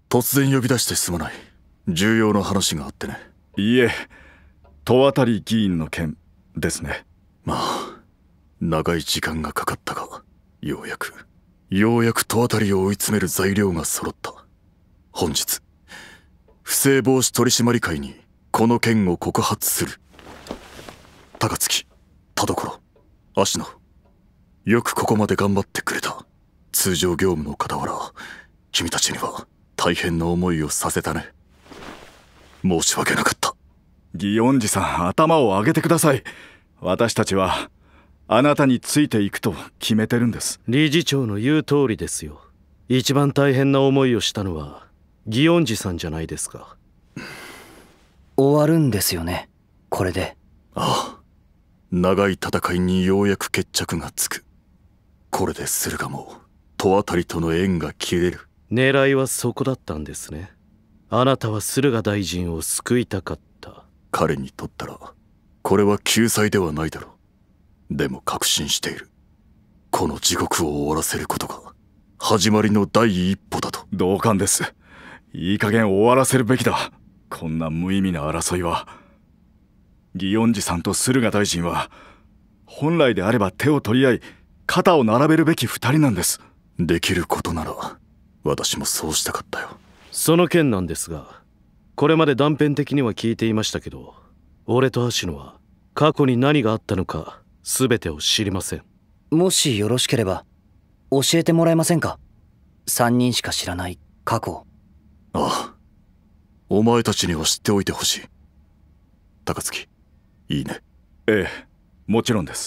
突然呼び出してすまない。重要な話があってね。 いいえ、戸渡議員の件ですね。 まあ長い時間がかかったが、ようやく戸渡を追い詰める材料が揃った。本日不正防止取締会にこの件を告発する。高槻、田所、芦野、よくここまで頑張ってくれた。通常業務の傍ら君たちには大変な思いをさせたね。申し訳なかった。 祇園寺さん、頭を上げてください。私たちはあなたについていくと決めてるんです。 理事長の言う通りですよ。一番大変な思いをしたのは祇園寺さんじゃないですか。 終わるんですよね、これで。 ああ、長い戦いにようやく決着がつく。これで駿河も戸渡との縁が切れる。 狙いはそこだったんですね。あなたは駿河大臣を救いたかった。 彼にとったらこれは救済ではないだろう。でも確信している。この地獄を終わらせることが始まりの第一歩だと。 同感です。いい加減終わらせるべきだ。こんな無意味な争いは。祇園寺さんと駿河大臣は本来であれば手を取り合い肩を並べるべき二人なんです。 できることなら私もそうしたかったよ。 その件なんですが、これまで断片的には聞いていましたけど、俺と芦野は過去に何があったのか全てを知りません。 もしよろしければ教えてもらえませんか。3人しか知らない過去を。 ああ、お前たちには知っておいてほしい。高槻、いいね。 ええ、もちろんです。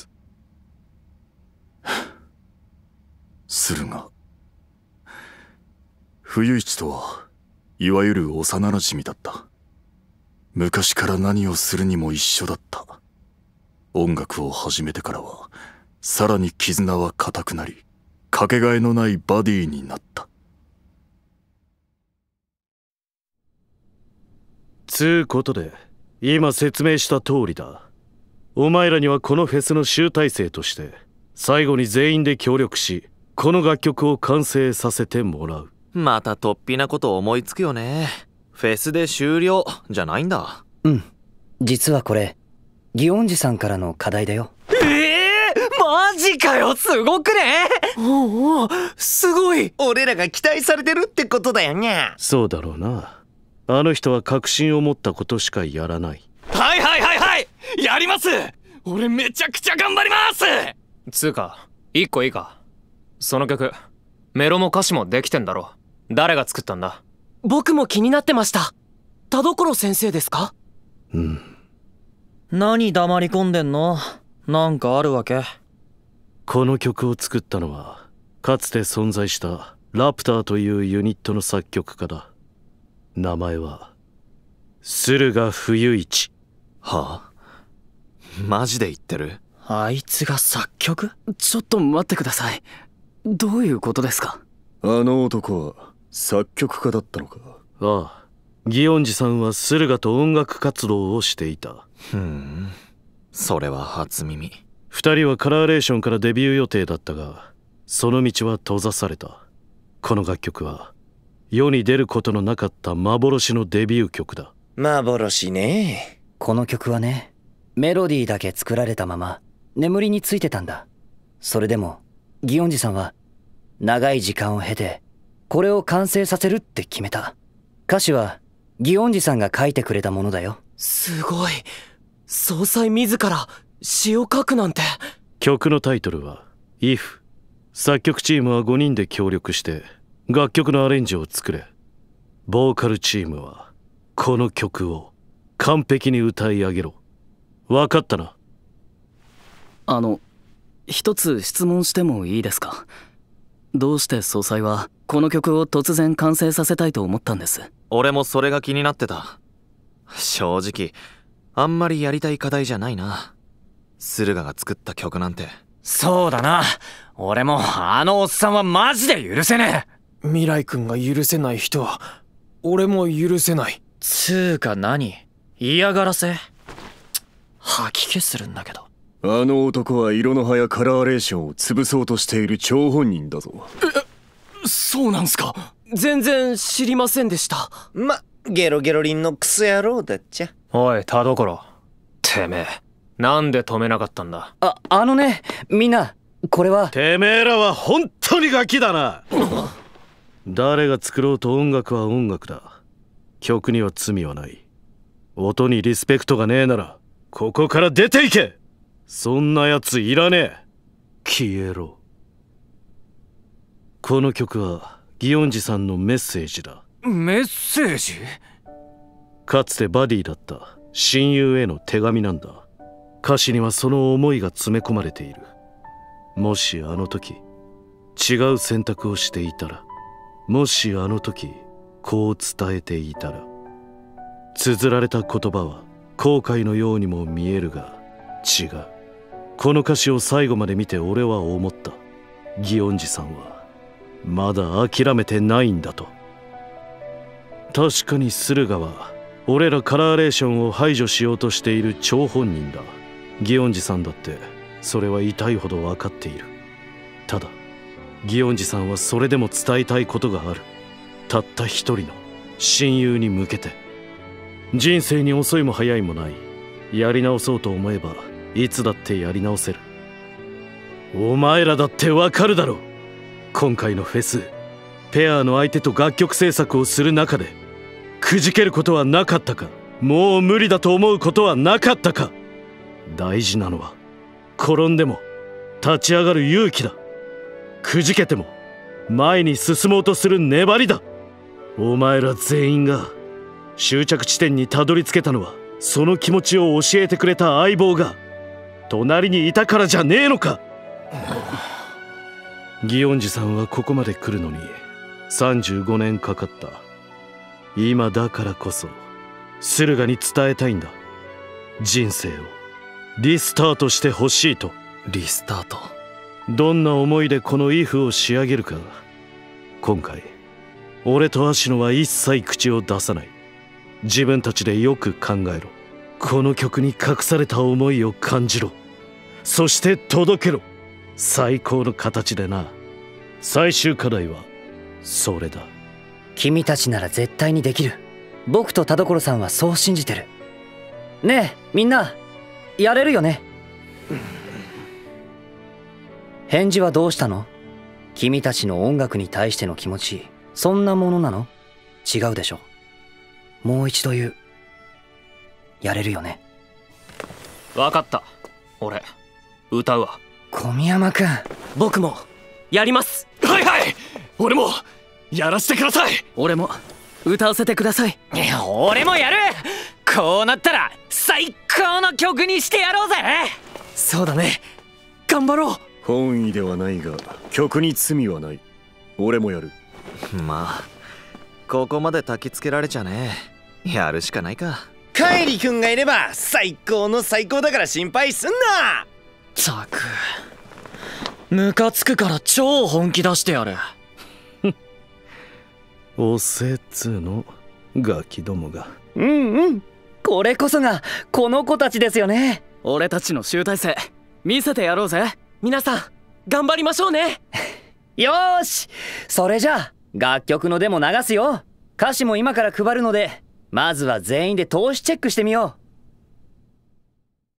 駿河、冬市とはいわゆる幼なじみだった。昔から何をするにも一緒だった。音楽を始めてからはさらに絆は固くなり、かけがえのないバディになった。 つうことで今説明した通りだ。お前らにはこのフェスの集大成として最後に全員で協力し、この楽曲を完成させてもらう。 また突飛なこと思いつくよね。フェスで終了じゃないんだ。 うん、実はこれ祇園寺さんからの課題だよ。 マジかよ、すごくね。おお、すごい。俺らが期待されてるってことだよね。 そうだろうな。あの人は確信を持ったことしかやらない。 はいはいはいはい、やります。俺めちゃくちゃ頑張ります。 つうか一個いいか。その曲メロも歌詞もできてんだろ。誰が作ったんだ。 僕も気になってました。田所先生ですか。 うん。 何黙り込んでんの。なんかあるわけ。 この曲を作ったのはかつて存在したラプターというユニットの作曲家だ。名前は駿河冬市。 はあ、マジで言ってる。あいつが作曲。 ちょっと待ってください。どういうことですか。 あの男は作曲家だったのか。 ああ、祇園寺さんは駿河と音楽活動をしていた。 それは初耳。 二人はカラーレーションからデビュー予定だったが、その道は閉ざされた。この楽曲は世に出ることのなかった幻のデビュー曲だ。 幻ね。 この曲はね、メロディーだけ作られたまま眠りについてたんだ。それでも祇園寺さんは長い時間を経てこれを完成させるって決めた。歌詞は祇園寺さんが書いてくれたものだよ。 すごい。総裁自ら詩を書くなんて。 曲のタイトルは If。 作曲チームは5人で協力して楽曲のアレンジを作れ。ボーカルチームはこの曲を完璧に歌い上げろ。分かったな。 一つ質問してもいいですか。どうして総裁はこの曲を突然完成させたいと思ったんです。 俺もそれが気になってた。正直あんまりやりたい課題じゃないな。駿河が作った曲なんて。 そうだな。俺もあのおっさんはマジで許せねえ。未来君が許せない人は俺も許せない。 つうか何、嫌がらせ。吐き気するんだけど。 あの男は色の葉やカラーレーションを潰そうとしている張本人だぞ。 そうなんすか。 全然知りませんでした。 ゲロゲロリンのクソ野郎だっちゃ。 おい田所、てめえなんで止めなかったんだ。 あのね、みんなこれは。 てめえらは本当にガキだな。誰が作ろうと音楽は音楽だ。曲には罪はない。音にリスペクトがねえならここから出ていけ。そんなやついらねえ。消えろ。この曲は祇園寺さんのメッセージだ。 メッセージ？ かつてバディだった親友への手紙なんだ。歌詞にはその思いが詰め込まれている。もしあの時違う選択をしていたら、もしあの時こう伝えていたら。綴られた言葉は後悔のようにも見えるが違う。この歌詞を最後まで見て俺は思った。祇園寺さんはまだ諦めてないんだと。確かに駿河は俺らカラーレーションを排除しようとしている張本人だ。祇園寺さんだってそれは痛いほど分かっている。ただ祇園寺さんはそれでも伝えたいことがある。たった一人の親友に向けて。人生に遅いも早いもない。やり直そうと思えばいつだってやり直せる。お前らだってわかるだろう。今回のフェス、ペアの相手と楽曲制作をする中でくじけることはなかったか。もう無理だと思うことはなかったか。大事なのは転んでも立ち上がる勇気だ。くじけても前に進もうとする粘りだ。お前ら全員が終着地点にたどり着けたのはその気持ちを教えてくれた相棒が隣にいたからじゃねえのか。祇園寺さんはここまで来るのに35年かかった。今だからこそ駿河に伝えたいんだ。人生をリスタートしてほしいと。 リスタート。 どんな思いでこの「IF」を仕上げるか。今回俺と芦野は一切口を出さない。自分たちでよく考えろ。この曲に隠された思いを感じろ。そして届けろ。最高の形でな。最終課題はそれだ。 君たちなら絶対にできる。僕と田所さんはそう信じてる。ねえみんな、やれるよね。返事はどうしたの？君たちの音楽に対しての気持ち、そんなものなの？違うでしょ。もう一度言う。やれるよね。 わかった。俺歌うわ。 小宮山くん。 僕もやります。 はいはい、俺もやらせてください。 俺も歌わせてください。 俺もやる。こうなったら最高の曲にしてやろうぜ。 そうだね、頑張ろう。 本意ではないが曲に罪はない。俺もやる。 まあここまで焚きつけられちゃねえ。やるしかないか。 カイリ君がいれば最高の最高だから心配すんな。 ったくムカつくから超本気出してやる。 おせつのガキどもが。 これこそがこの子たちですよね。 俺たちの集大成見せてやろうぜ。皆さん頑張りましょうね。 よーし、それじゃあ楽曲のデモ流すよ。歌詞も今から配るので、まずは全員で通しチェックしてみよう。